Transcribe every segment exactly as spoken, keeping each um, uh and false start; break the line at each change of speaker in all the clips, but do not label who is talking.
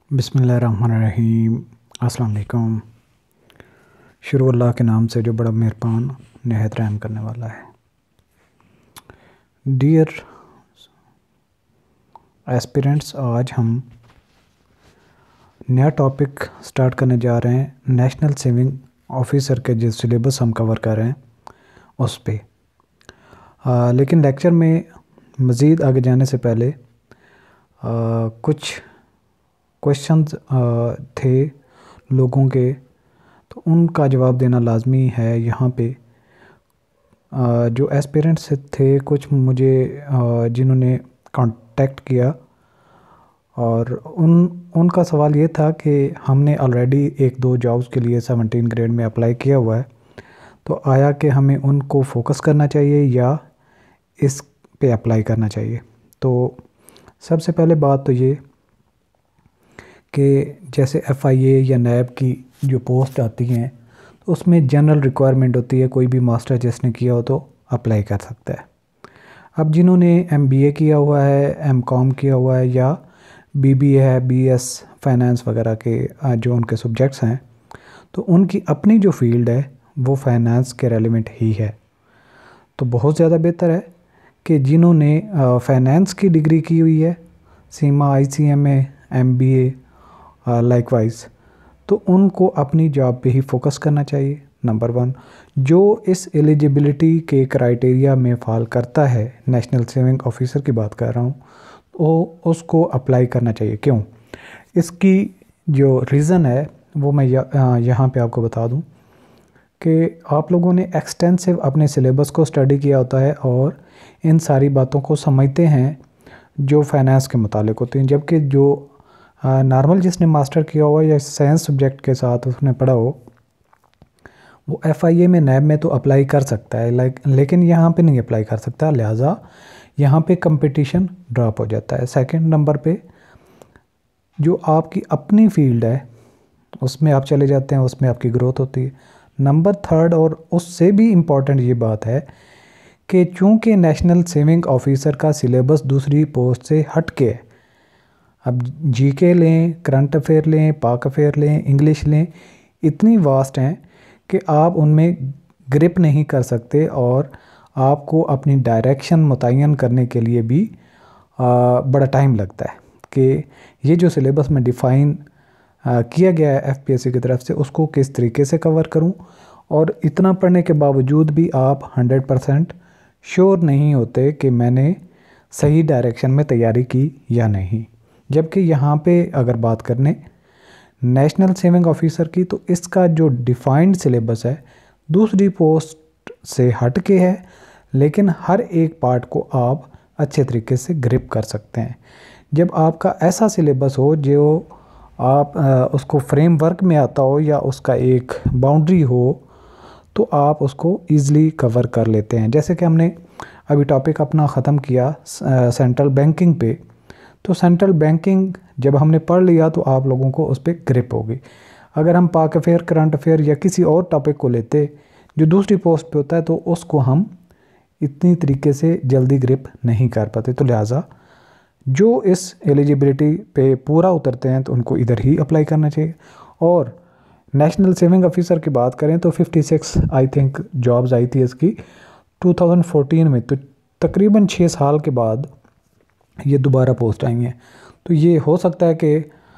बिस्मिल्लाहिर्रहमानिर्रहीम। अस्सलाम वालेकुम। शुरू अल्लाह के नाम से जो बड़ा मेहरबान निहायत रहम करने वाला है। डियर एस्पिरेंट्स, आज हम नया टॉपिक स्टार्ट करने जा रहे हैं। नेशनल सेविंग ऑफिसर के जो सिलेबस हम कवर कर रहे हैं उस पे। आ, लेकिन लेक्चर में मज़ीद आगे जाने से पहले आ, कुछ क्वेश्चंस थे लोगों के, तो उनका जवाब देना लाजमी है यहाँ पे। आ, जो एस्पिरेंट्स थे कुछ मुझे आ, जिन्होंने कांटेक्ट किया, और उन उनका सवाल ये था कि हमने ऑलरेडी एक दो जॉब्स के लिए सेवनटीन ग्रेड में अप्लाई किया हुआ है, तो आया कि हमें उनको फोकस करना चाहिए या इस पे अप्लाई करना चाहिए। तो सबसे पहले बात तो ये कि जैसे एफ आई ए या नैब की जो पोस्ट आती हैं तो उसमें जनरल रिक्वायरमेंट होती है, कोई भी मास्टर जिसने किया हो तो अप्लाई कर सकता है। अब जिन्होंने एम बी ए किया हुआ है, एम कॉम किया हुआ है, या बी बी ए है, बी एस फाइनेंस वगैरह के जो उनके सब्जेक्ट्स हैं, तो उनकी अपनी जो फील्ड है वो फाइनेंस के रेलिवेंट ही है। तो बहुत ज़्यादा बेहतर है कि जिन्होंने फाइनेंस की डिग्री की हुई है, Seema, I C M A, M B A likewise, तो उनको अपनी जॉब पे ही फोकस करना चाहिए। नंबर वन, जो इस एलिजिबिलिटी के क्राइटेरिया में फॉल करता है, नेशनल सेविंग ऑफिसर की बात कर रहा हूँ, तो उसको अप्लाई करना चाहिए। क्यों? इसकी जो रीज़न है वो मैं यहाँ पे आपको बता दूँ कि आप लोगों ने एक्सटेंसिव अपने सिलेबस को स्टडी किया होता है और इन सारी बातों को समझते हैं जो फाइनेंस के मुतालिक होती हैं, जबकि जो नॉर्मल जिसने मास्टर किया हुआ या साइंस सब्जेक्ट के साथ उसने पढ़ा हो वो एफ आई ए में, नैब में तो अप्लाई कर सकता है, लाइक लेकिन यहाँ पे नहीं अप्लाई कर सकता, लिहाजा यहाँ पे कंपटीशन ड्रॉप हो जाता है। सेकंड नंबर पे जो आपकी अपनी फील्ड है उसमें आप चले जाते हैं, उसमें आपकी ग्रोथ होती है। नंबर थर्ड, और उससे भी इम्पॉर्टेंट ये बात है कि चूँकि नेशनल सेविंग ऑफिसर का सिलेबस दूसरी पोस्ट से हट के है, अब जी के लें, करंट अफेयर लें, पाक अफेयर लें, इंग्लिश लें, इतनी वास्ट हैं कि आप उनमें ग्रिप नहीं कर सकते, और आपको अपनी डायरेक्शन मुतय्यन करने के लिए भी आ, बड़ा टाइम लगता है कि ये जो सिलेबस में डिफ़ाइन किया गया है एफ पी एस सी की तरफ से उसको किस तरीके से कवर करूं। और इतना पढ़ने के बावजूद भी आप हंड्रेड परसेंट श्योर नहीं होते कि मैंने सही डायरेक्शन में तैयारी की या नहीं। जबकि यहाँ पे अगर बात करने नेशनल सेविंग ऑफिसर की, तो इसका जो डिफ़ाइंड सिलेबस है दूसरी पोस्ट से हट के है, लेकिन हर एक पार्ट को आप अच्छे तरीके से ग्रिप कर सकते हैं। जब आपका ऐसा सिलेबस हो जो आप आ, उसको फ्रेमवर्क में आता हो या उसका एक बाउंड्री हो, तो आप उसको ईज़िली कवर कर लेते हैं। जैसे कि हमने अभी टॉपिक अपना ख़त्म किया सेंट्रल बैंकिंग पे, तो सेंट्रल बैंकिंग जब हमने पढ़ लिया तो आप लोगों को उस पर ग्रिप होगी। अगर हम पाक अफेयर, करंट अफेयर या किसी और टॉपिक को लेते जो दूसरी पोस्ट पे होता है, तो उसको हम इतनी तरीके से जल्दी ग्रिप नहीं कर पाते। तो लिहाजा जो इस एलिजिबिलिटी पे पूरा उतरते हैं तो उनको इधर ही अप्लाई करना चाहिए। और नेशनल सेविंग ऑफिसर की बात करें तो fifty six I think jobs आई थी इसकी टू थाउजेंड फोर्टीन में, तो तकरीबन छः साल के बाद ये दोबारा पोस्ट आई हैं। तो ये हो सकता है कि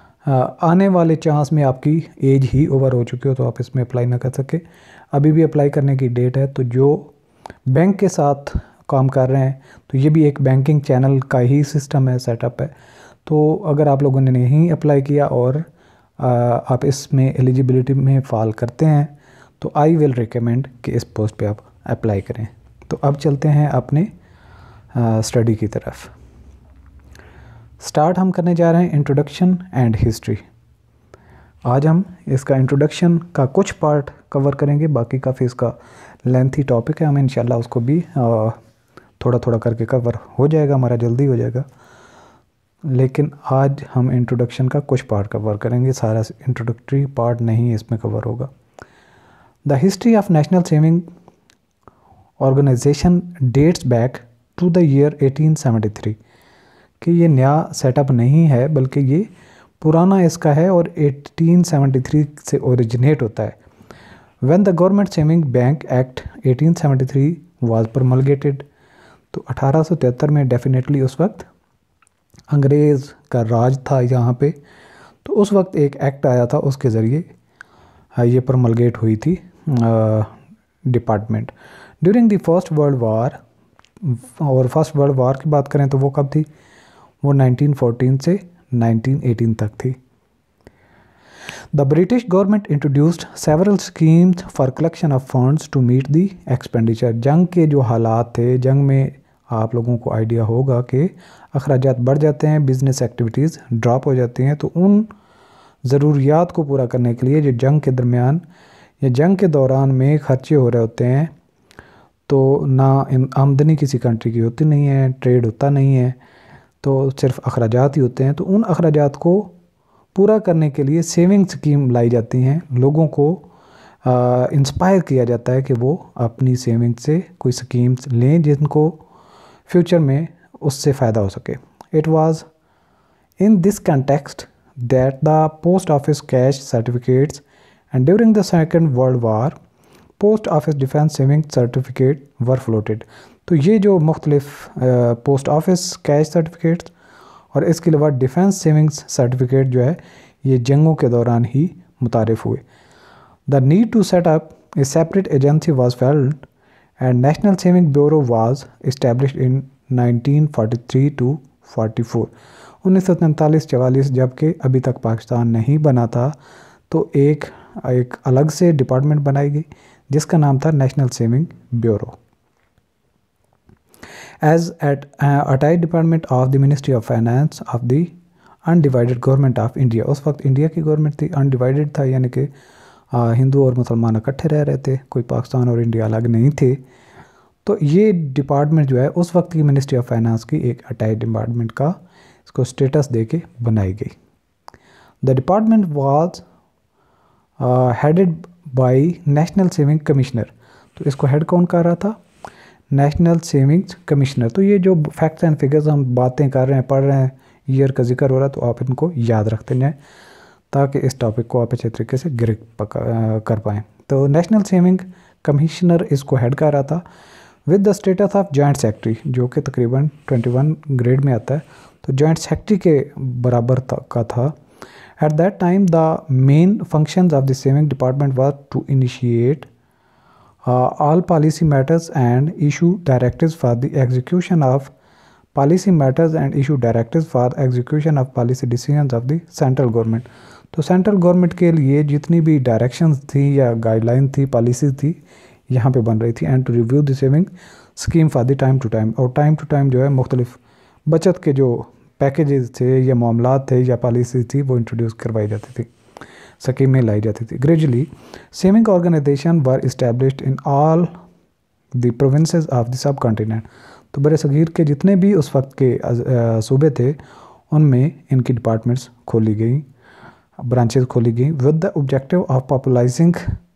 आने वाले चांस में आपकी एज ही ओवर हो चुकी हो तो आप इसमें अप्लाई ना कर सके। अभी भी अप्लाई करने की डेट है। तो जो बैंक के साथ काम कर रहे हैं, तो ये भी एक बैंकिंग चैनल का ही सिस्टम है, सेटअप है। तो अगर आप लोगों ने नहीं अप्लाई किया और आप इसमें एलिजिबिलिटी में फॉल करते हैं, तो आई विल रिकमेंड कि इस पोस्ट पे आप अप्लाई करें। तो अब चलते हैं अपने स्टडी की तरफ। स्टार्ट हम करने जा रहे हैं इंट्रोडक्शन एंड हिस्ट्री। आज हम इसका इंट्रोडक्शन का कुछ पार्ट कवर करेंगे, बाकी काफ़ी इसका लेंथी टॉपिक है, हम इंशाल्लाह उसको भी थोड़ा थोड़ा करके कवर हो जाएगा, हमारा जल्दी हो जाएगा। लेकिन आज हम इंट्रोडक्शन का कुछ पार्ट कवर करेंगे, सारा इंट्रोडक्टरी पार्ट नहीं इसमें कवर होगा। The history of national saving organization dates back to the year eighteen seventy three, कि ये नया सेटअप नहीं है बल्कि ये पुराना इसका है और अठारह सौ तिहत्तर से ओरिजिनेट होता है। When the government saving bank act अठारह सौ तिहत्तर वाज प्रोमलगेटेड, तो अठारह सौ तिहत्तर में डेफिनेटली उस वक्त अंग्रेज़ का राज था यहाँ पे, तो उस वक्त एक एक्ट आया था, उसके ज़रिए ये प्रोमलगेट हुई थी department. During the first world war, और फर्स्ट वर्ल्ड वार की बात करें तो वो कब थी, वो नाइनटीन फोर्टीन से नाइनटीन एटीन तक थी। The British government introduced several schemes for collection of funds to meet the expenditure. जंग के जो हालात थे, जंग में आप लोगों को आइडिया होगा कि अखराजात बढ़ जाते हैं, बिजनेस एक्टिविटीज़ ड्रॉप हो जाती हैं, तो उन ज़रूरियात को पूरा करने के लिए जो जंग के दरमियान या जंग के दौरान में खर्चे हो रहे होते हैं, तो ना आमदनी किसी कंट्री की होती नहीं है, ट्रेड होता नहीं है, तो सिर्फ अखराजात ही होते हैं, तो उन अखराजात को पूरा करने के लिए सेविंग स्कीम लाई जाती हैं। लोगों को इंस्पायर किया जाता है कि वो अपनी सेविंग से कोई स्कीम्स लें जिनको फ्यूचर में उससे फ़ायदा हो सके। It was in this context that the post office cash certificates and during the second world war post office defence saving certificate were floated. तो ये जो मुख्तलिफ पोस्ट ऑफिस कैश सर्टिफिकेट्स और इसके अलावा डिफेंस सेविंग्स सर्टिफिकेट जो है, ये जंगों के दौरान ही मुतारिफ हुए। The need to set up a separate agency was felt and national saving bureau was established in nineteen forty three to forty four. उन्नीस सौ तैंतालीस चवालीस, जबकि अभी तक पाकिस्तान नहीं बना था, तो एक एक अलग से डिपार्टमेंट बनाई गई जिसका नाम था national saving bureau. As at अटाई department of the ministry of finance of the undivided government of India. उस वक्त इंडिया की गवर्नमेंट थी, अनडिवाइडेड था, यानी कि हिंदू और मुसलमान इकट्ठे रह रहे थे, कोई पाकिस्तान और इंडिया अलग नहीं थे। तो ये डिपार्टमेंट जो है उस वक्त की मिनिस्ट्री ऑफ फाइनेंस की एक अटाई डिपार्टमेंट का इसको स्टेटस दे के बनाई गई। The department was headed by national saving commissioner. तो इसको हेड कौन कर रहा था, नेशनल सेविंग्स कमिश्नर। तो ये जो फैक्ट्स एंड फिगर्स हम बातें कर रहे हैं, पढ़ रहे हैं, ईयर का जिक्र हो रहा है, तो आप इनको याद रखते जाएँ ताकि इस टॉपिक को आप अच्छे तरीके से ग्रिप कर पाएँ। तो नेशनल सेविंग कमिश्नर इसको हेड कर रहा था with the status of joint secretary, जो कि तकरीबन इक्कीस ग्रेड में आता है, तो जॉइंट सेक्रेटरी के बराबर का था। At that time the main functions of the saving department was to initiate all policy matters and issue directives for the execution of policy matters and issue directives for execution of policy decisions of the central government. तो central government के लिए जितनी भी directions थी या guideline थी, policy थी, यहाँ पे बन रही थी। And to review the saving scheme for the time to time, और टाइम टू टाइम जो है मुख्तलिफ बचत के जो पैकेजेस थे या मामलात थे या पॉलिसी थी वो इंट्रोड्यूस करवाई जाती थी, स्कीमें लाई जाती थी। Gradually saving organization were established in all the provinces of the subcontinent. तो बड़े सगीर के जितने भी उस वक्त के सूबे थे उनमें इनकी डिपार्टमेंट्स खोली गई, ब्रांचेस खोली गई with the objective of popularizing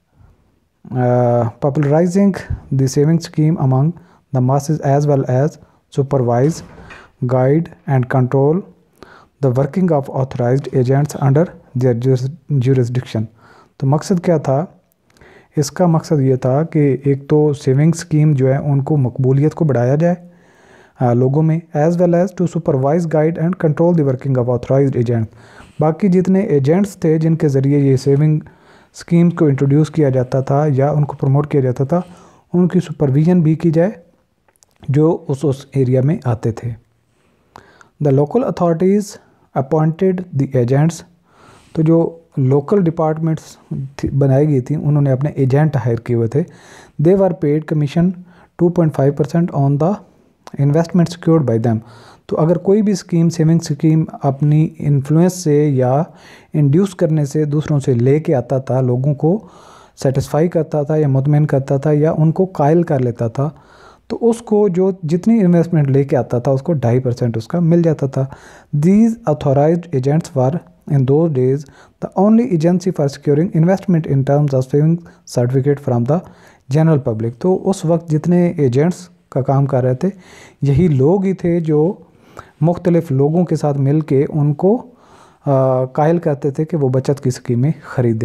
popularizing the saving scheme among the masses as well as supervise, guide and control the working of authorized agents under their jurisdiction। तो मकसद क्या था, इसका मकसद ये था कि एक तो सेविंग स्कीम जो है उनको मकबूलियत को बढ़ाया जाए आ, लोगों में, as well as to supervise, guide and control the working of authorized agent. बाकी जितने एजेंट्स थे जिनके ज़रिए ये सेविंग स्कीम को इंट्रोड्यूस किया जाता था या उनको प्रमोट किया जाता था, उनकी सुपरविजन भी की जाए जो उस उस एरिया में आते थे। The local authorities appointed the agents. तो जो लोकल डिपार्टमेंट्स बनाई गई थी उन्होंने अपने एजेंट हायर किए हुए थे। They were paid commission two point five percent on the investment secured by them. तो अगर कोई भी स्कीम, सेविंग स्कीम अपनी इन्फ्लुएंस से या इंड्यूस करने से दूसरों से ले के आता था, लोगों को सेटिस्फाई करता था या मुतमईन करता था या उनको कायल कर लेता था, तो उसको जो जितनी इन्वेस्टमेंट लेके आता था उसको ढाई परसेंट उसका मिल जाता था। These authorized agents were in those days the only agency for securing investment in terms of saving certificate from the general public. तो उस वक्त जितने एजेंट्स का काम कर रहे थे यही लोग ही थे जो मुख्तलिफ लोगों के साथ मिल के उनको कायल करते थे कि वो बचत की स्कीमें ख़रीदें।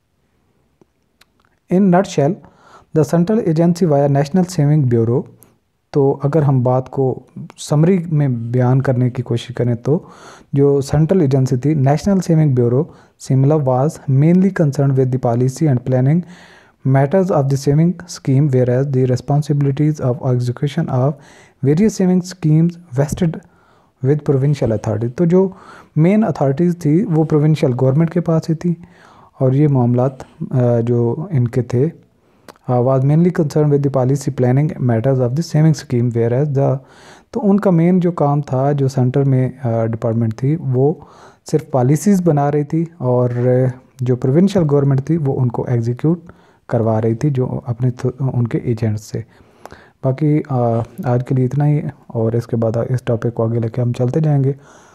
In nutshell the central agency via national saving bureau. तो अगर हम बात को समरी में बयान करने की कोशिश करें तो जो सेंट्रल एजेंसी थी national saving bureau Simla was mainly concern with the policy and planning matters of the saving scheme, whereas the responsibilities of execution of various saving schemes vested with provincial authority। तो जो main authorities थी वो provincial government के पास ही थी और ये मामलात जो इनके थे was mainly concern with the policy planning matters of the saving scheme whereas the. तो उनका मेन जो काम था जो सेंटर में डिपार्टमेंट थी वो सिर्फ पॉलिसीज़ बना रही थी और जो प्रोविंशियल गवर्नमेंट थी वो उनको एग्जीक्यूट करवा रही थी जो अपने उनके एजेंट्स से। बाकी आ, आज के लिए इतना ही और इसके बाद इस टॉपिक को आगे लेके हम चलते जाएंगे।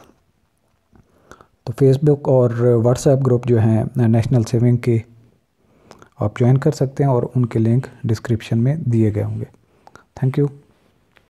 तो फेसबुक और व्हाट्सएप ग्रुप जो हैं नेशनल सेविंग के आप ज्वाइन कर सकते हैं और उनके लिंक डिस्क्रिप्शन में दिए गए होंगे। Thank you.